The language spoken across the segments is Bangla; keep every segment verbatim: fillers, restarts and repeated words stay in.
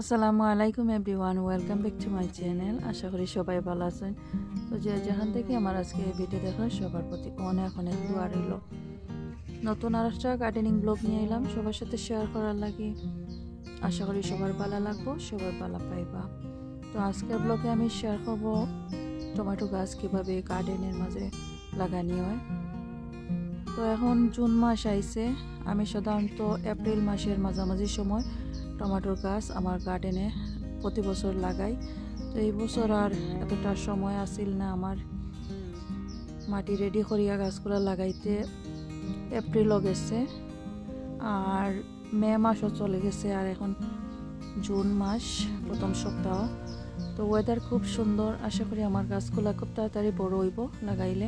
আসসালামু আলাইকুম everyone, welcome back to my channel. আশা করি সবাই ভালো আছেন। তো যে যেখান থেকে আমার আজকে ভিডিও দেখার সবার প্রতি অনেক অনেক দোয়া রইল। নতুন আর একটা গার্ডেনিং ব্লগ নিয়ে এলাম সবার সাথে শেয়ার করার লাগে। আশা করি সবার ভালো লাগবো, সবার ভালো পাইবা। তো আজকের ব্লগে আমি শেয়ার করব টমেটো গাছ কীভাবে গার্ডেনের মাঝে লাগানি হয়। তো এখন জুন মাস আইছে, আমি সাধারণত এপ্রিল মাসের মাঝামাঝি সময় টমেটোর গাছ আমার গার্ডেনে প্রতি বছর লাগাই। তো এই বছর আর এতটা সময় আসিল না আমার মাটি রেডি করিয়া গাছগুলো লাগাইতে। এপ্রিলও গেছে আর মে মাসও চলে গেছে, আর এখন জুন মাস প্রথম সপ্তাহ। তো ওয়েদার খুব সুন্দর, আশা করি আমার গাছগুলো খুব তাড়াতাড়ি বড় হইব লাগাইলে।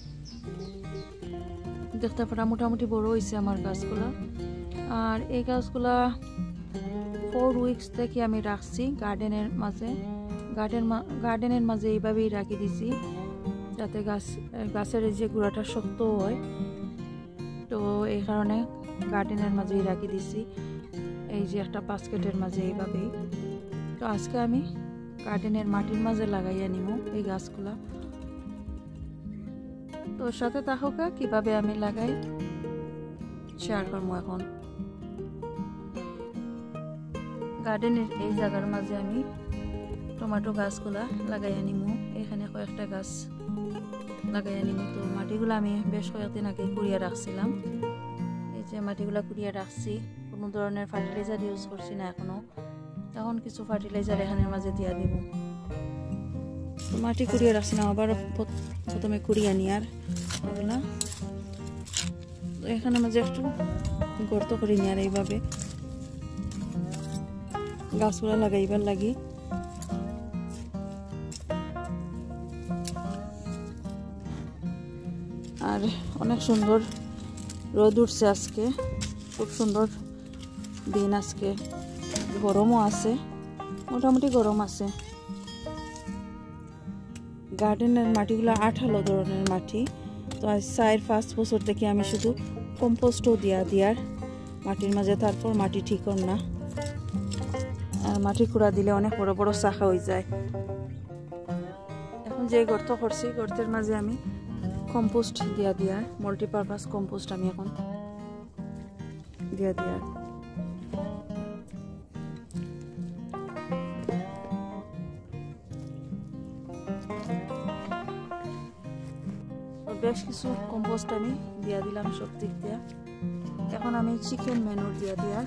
দেখতে পারা মোটামুটি বড় হয়েছে আমার গাছগুলা। আর এই গাছগুলা ফোর উইকস থেকে আমি রাখছি গার্ডেনের মাঝে গার্ডেন গার্ডেনের মাঝে এইভাবেই রাখি দিছি যাতে গাছ গাছের যে গুঁড়াটা শক্ত হয়। তো এই কারণে গার্ডেনের মাঝেই রাখি দিছি, এই যে একটা বাস্কেটের মাঝে এইভাবেই। তো আজকে আমি গার্ডেনের মাটির মাঝে লাগাইয়া নিব এই গাছগুলা। তো সাথে তাহকা কিভাবে আমি লাগাই শেয়ার করবো। এখন গার্ডেনের এই জায়গার মাঝে আমি টমেটো গাছগুলা লাগাইয়া নিব। এখানে কয়েকটা গাছ লাগাইয়া নিব। তো মাটিগুলো আমি বেশ কয়েকদিন আগে কুড়িয়ে রাখছিলাম। এই যে মাটিগুলা কুড়িয়ে রাখছি, কোনো ধরনের ফার্টিলাইজার ইউজ করছি না এখনো। এখন কিছু ফার্টিলাইজার এখানের মাঝে দিয়া দিব। তো মাটি কুড়িয়ে রাখছি না, আবার প্রথমে কুড়িয়ে নি আর ওগুলা। তো এখানে মাঝে একটু গর্ত করে নি আর এইভাবে গাছগুলা লাগাইবার লাগি। আর অনেক সুন্দর রোদ উঠছে আজকে, খুব সুন্দর দিন আজকে। গরমও আছে, মোটামুটি গরম আছে। গার্ডেনের মাটিগুলো আঠালো ধরনের মাটি। তো আজ চার পাঁচ বছর থেকে আমি শুধু কম্পোস্টও দিয়া দিয়ার মাটির মাঝে, তারপর মাটি ঠিক না। আর মাটি কুড়া দিলে অনেক বড় বড় শাখা হয়ে যায়। এখন যে গর্ত করছি গর্তের মাঝে আমি কম্পোস্ট দিয়া দিয়ার মাল্টিপারপাস কম্পোস্ট আমি এখন দিয়া দিয়ার। বেশ কিছু কম্পোস্ট আমি দিয়া দিলাম সব দিক দিয়া। এখন আমি চিকেন ম্যানুর দিয়া দিয়ার,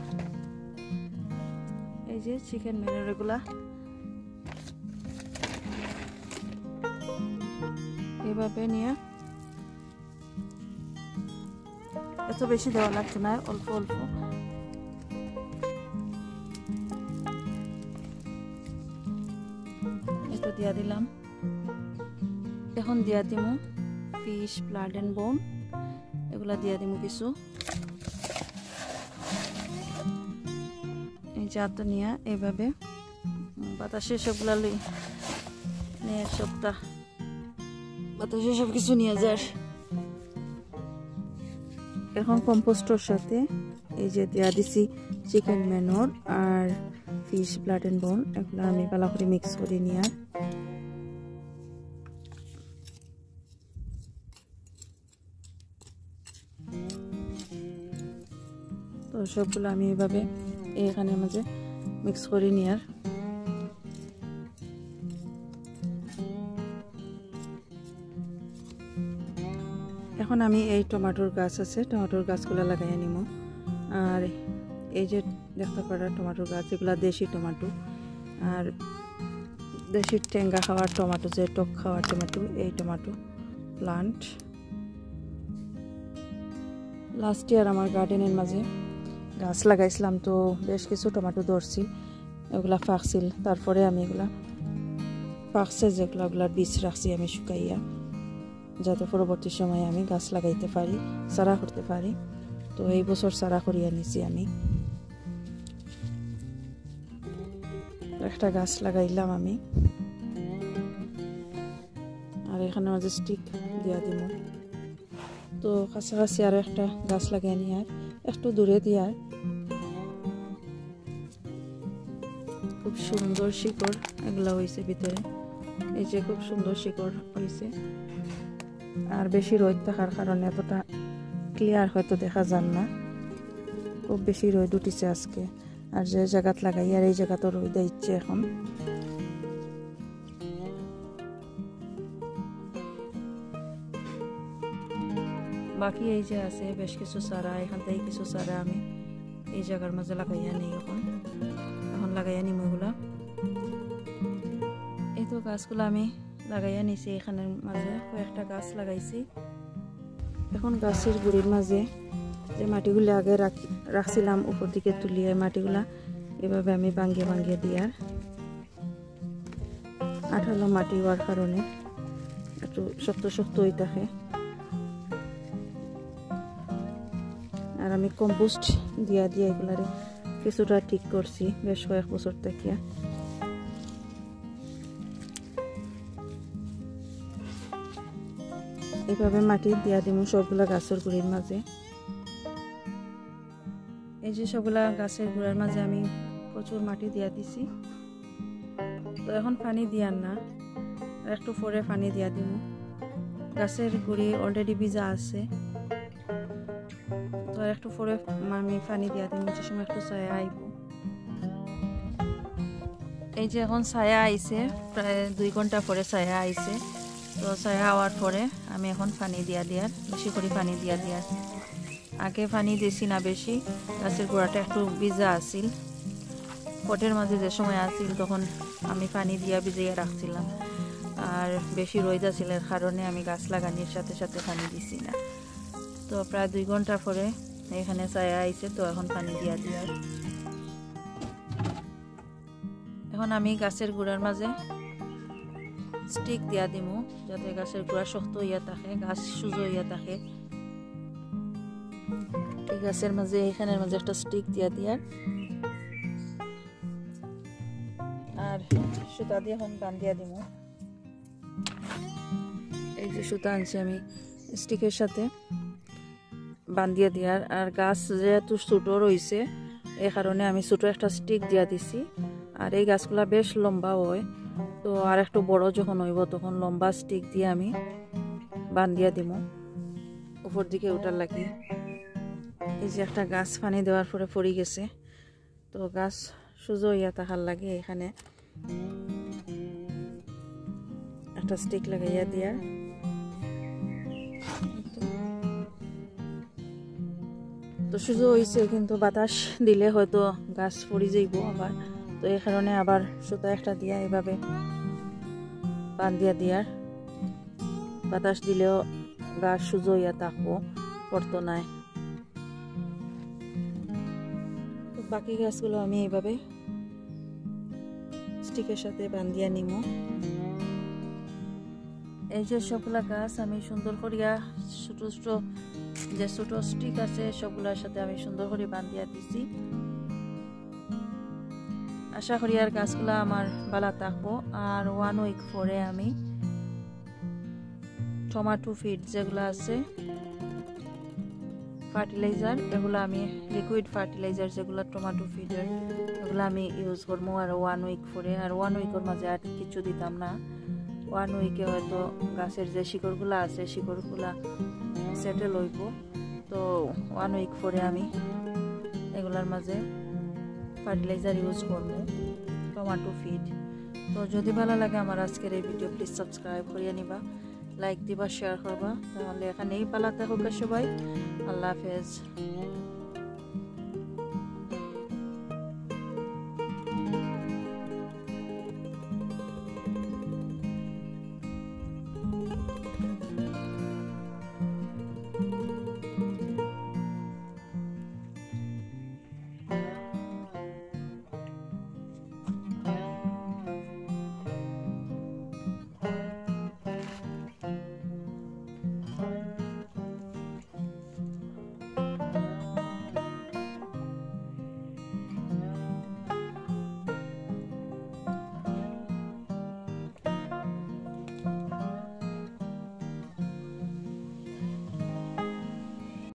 এই যে চিকেন ম্যানুর এগুলা এইভাবে নিয়ে, এত বেশি দেওয়া লাগছে না, অল্প অল্প। এটা দিয়া দিলাম। এখন দিয়া দিমু ফিশ ব্লাড এন্ড বোন, এগুলা দিয়া দিমু কিছু। এই জাত নিয়ে এইভাবে বাতাসে সবগুলা লই নিয়ে সবটা বাতাসে সব কিছু নিয়ে যায়। এখন কম্পোস্টর সাথে এই যে দিয়া দিছি চিকেন ম্যানুর আর ফিশ ব্লাড এন্ড বোন, এগুলো আমি ভালো করে মিক্স করে নিয়ে তো সবগুলো আমি এইভাবে এখানের মাঝে মিক্স করে নিয়ে আর এখন আমি এই টমেটোর গাছ আছে, টমেটোর গাছগুলো লাগাইয়া নিব। আর এই যে দেখতে পারা টমেটোর গাছ, এগুলা দেশি টমেটো। আর দেশি টেঙ্গা খাওয়ার টমেটো, যে টক খাওয়ার টমেটো, এই টমেটো প্লান্ট। লাস্ট ইয়ার আমার গার্ডেনের মাঝে গাছ লাগাইছিলাম, তো বেশ কিছু টমেটো ধরছি, এগুলা পাকছিল। তারপরে আমি এগুলা পাকছে যেগুলো, ওগুলার বীজ রাখছি আমি শুকাইয়া, যাতে পরবর্তী সময়ে আমি গাছ লাগাইতে পারি, চারা করতে পারি। তো এই বছর চারা করিয়া নিছি আমি, একটা গাছ লাগাইলাম আমি। আর এখানে মাঝে স্টিক দিয়া দিব। তো কাছাকাছি আরো একটা গাছ লাগাই নিয়ে আর একটু দূরে দিয়ার খুব সুন্দর শিকড় এগুলা হয়েছে ভিতরে, এই যে খুব সুন্দর শিকড় হয়েছে। আর বেশি রোদ থাকার কারণে এতটা ক্লিয়ার হয়তো দেখা যান না, খুব বেশি রোদ উঠিছে আজকে। আর যে জায়গাত লাগাই আর এই জায়গাতে রোদ দিচ্ছে এখন। বাকি এই যে আছে বেশ কিছু চারা, এখান থেকে কিছু চারা আমি এই জায়গার মাঝে লাগাইয়া নিই, এখন এখন লাগাইয়া নিম এগুলা। এই তো গাছগুলো আমি লাগাইয়া নিছি, এখানের মাঝে কয়েকটা গাছ লাগাইছি। এখন গাছের গুড়ির মাঝে যে মাটিগুলো আগে রাখছিলাম উপর দিকে তুলিয়ে, মাটিগুলা এভাবে আমি ভাঙ্গিয়ে ভাঙ্গিয়ে দিয়ার, আঠালো মাটি হওয়ার কারণে একটু শক্ত শক্ত হয়ে থাকে। আর আমি কম্পোস্ট দিয়া দিয়া এগুলারে কিছুটা ঠিক করছি বেশ কয়েক বছর থেকে। এইভাবে মাটি দিয়া দিমু সবগুলা গাছের গুড়ির মাঝে। এই যে সবগুলা গাছের গুড়ার মাঝে আমি প্রচুর মাটি দিয়া দিছি। তো এখন পানি দিয়ার না, আর একটু পরে পানি দিয়া দিমু। গাছের গুড়ি অলরেডি ভিজা আছে, তো আর একটু পরে আমি পানি দিয়া দিমু, যে সময় একটু ছায়া আইব। এই যে এখন ছায়া আইছে, প্রায় দুই ঘন্টা পরে ছায়া আইছে। তো ছায়া হওয়ার পরে আমি এখন পানি দিয়া দিয়ার, বেশি করে পানি দিয়া দিয়ার। আগে পানি দিছি না বেশি, গাছের গোড়াটা একটু ভিজা আছিল। পটের মাঝে যে সময় আসছিল তখন আমি পানি দিয়া ভিজাইয়া রাখছিলাম, আর বেশি রোদ আছিল এর কারণে আমি গাছ লাগানোর সাথে সাথে পানি দিছি না। তো প্রায় দুই ঘন্টা পরে এখানে ছায়া আইছে, তো এখন পানি দিয়া দিয়ার। এখন আমি গাছের গোড়ার মাঝে স্টিক দিয়া দিমু, যাতে গাছের গোড়া শক্ত হইয়া থাকে, গাছ সুজো হইয়া থাকে। এই গাছের মাঝে এখানের মাঝে একটা স্টিক দিয়া দিয়ার, আর সুতা দিয়ে এখন বান্ধিয়া দিমু। এই যে সুতা আনছি আমি স্টিকের সাথে বান্ধিয়া দিয়ার। আর গাছ যেহেতু ছোটো রয়েছে এই কারণে আমি ছোটো একটা স্টিক দিয়া দিছি। আর এই গাছগুলা বেশ লম্বা হয়, তো আর একটু বড় যখন হইব তখন লম্বা স্টিক দিয়ে আমি বান্ধিয়া দিমু উপর দিকে উঠার লাগি। এই যে একটা গাছ পানি দেওয়ার পরে পড়ে গেছে, তো গাছ সুজো হইয়া থাকার লাগে এখানে একটা স্টিক লাগাইয়া দিয়া। তো সুজো হয়েছে, কিন্তু বাতাস দিলে হয়তো গাছ পড়ে যাইব আবার, তো এই কারণে আবার সুতা একটা দিয়া এভাবে বান্ধিয়া দিয়ার। বাতাস দিলেও গাছ সুজো হইয়া থাকবো, পড়তো নাই। তো বাকি গাছগুলো আমি এইভাবে স্টিকের সাথে বান্ধিয়া নিমু। এই যে সবগুলা গাছ আমি সুন্দর করিয়া ছোট ছোট যে ছোট স্টিক আছে সবগুলার সাথে আমি সুন্দর করে বান্ধিয়া দিছি। আশা করি আর গাছগুলা আমার ভালো থাকবো। আর ওয়ান উইক পরে আমি টমেটো ফিড যেগুলো আছে ফার্টিলাইজার, এগুলো আমি লিকুইড ফার্টিলাইজার যেগুলো টমেটো ফিডের, এগুলো আমি ইউজ করবো আর ওয়ান উইক পরে। আর ওয়ান উইকের মাঝে আর কিছু দিতাম না, ওয়ান উইকে হয়তো গাছের যে শিকড়গুলো আছে শিকড়গুলা সেটেল হইব। তো ওয়ান উইক পরে আমি এগুলার মাঝে ফার্টিলাইজার ইউজ করবো, টমেটো ফিড। তো যদি ভালো লাগে আমার আজকের এই ভিডিও প্লিজ সাবস্ক্রাইব করিয়া নিবা, লাইক দিবা, শেয়ার করবা। তাহলে এখানেই পালাতে হোক সবাই। আল্লাহ হাফেজ।